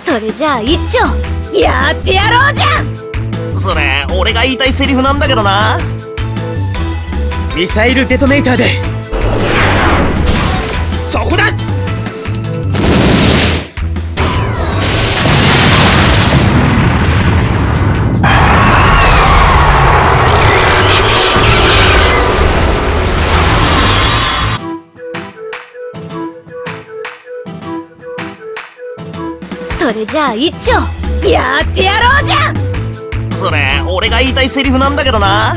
それじゃあ一丁やってやろうじゃん。 それ俺が言いたいセリフなんだけどな。 ミサイルデトネーターでそこだ。 それじゃあ一丁やってやろうじゃん。 それ俺が言いたいセリフなんだけどな。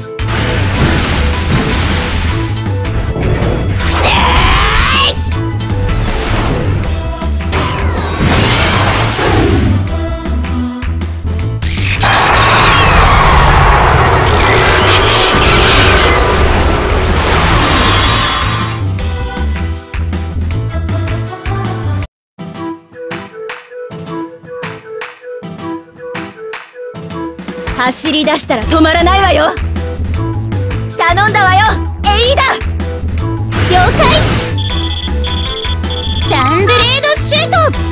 走り出したら止まらないわよ。頼んだわよエイダ。了解。ダンブレードシュート。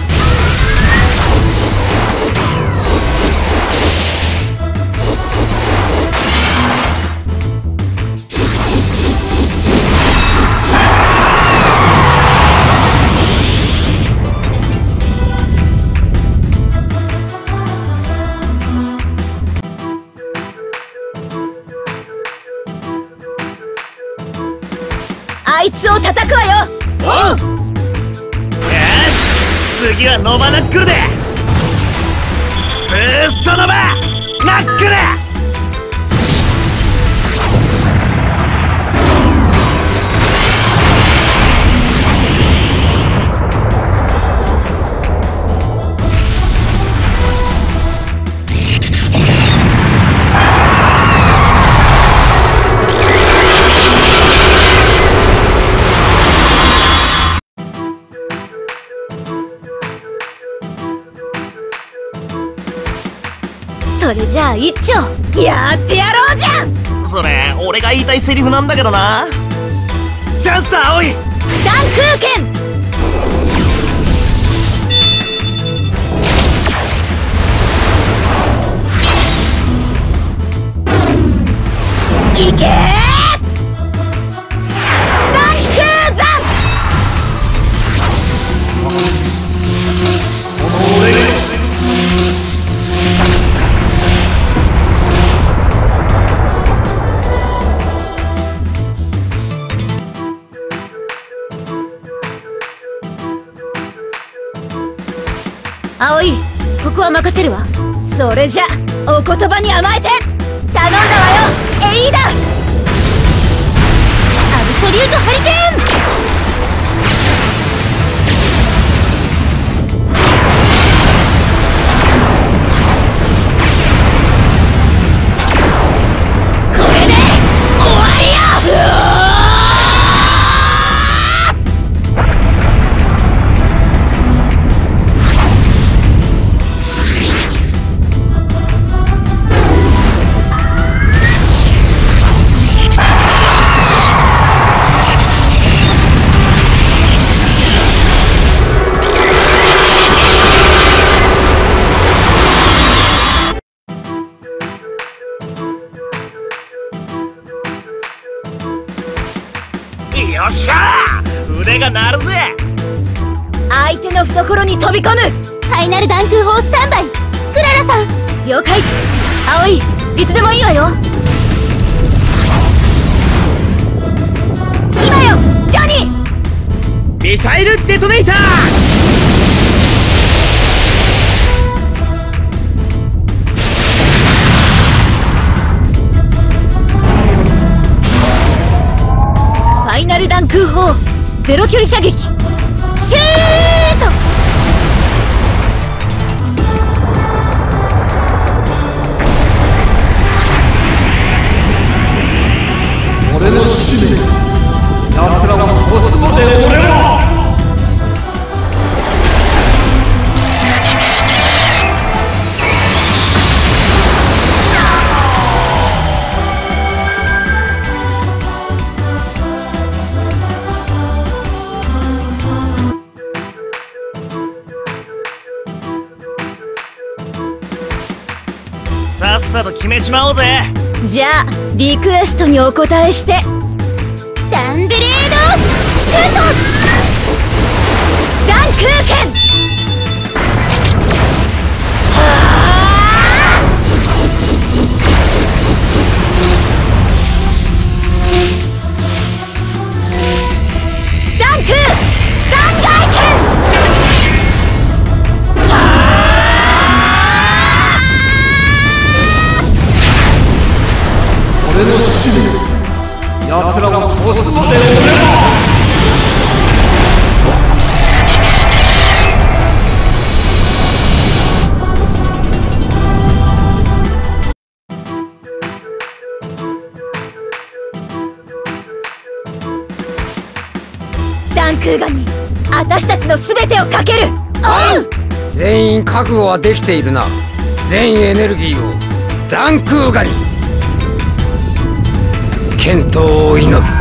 あいつを叩くわよ。 おう。よし次はノバナックルでブーストノバナックル。 それじゃあ一丁やってやろうじゃん。 それ俺が言いたいセリフなんだけどな。チャンスだ青い。 ダンクーケン。いけー。ダンクーザン。葵、ここは任せるわ。それじゃお言葉に甘えて頼んだわよエイダ。アブソリュートハリケーン。 よっしゃー腕が鳴るぜ。 相手の懐に飛び込む。ファイナルダンク砲スタンバイ。クララさん了解。葵いつでもいいわよ。今よジョニー。 ミサイルデトネーター。 ファイナルダンク砲ゼロ距離射撃シュート。 俺の使命。奴らを殺すまで俺は。 さと決めちまおうぜ。 じゃあリクエストにお答えして、ダンブレードシュート。ダンクーケン。 俺の使命、奴らを倒すまで俺は。 ダンクーガに私たちの全てをかける。おう。 全員覚悟はできているな。全エネルギーをダンクーガに。健闘を祈る。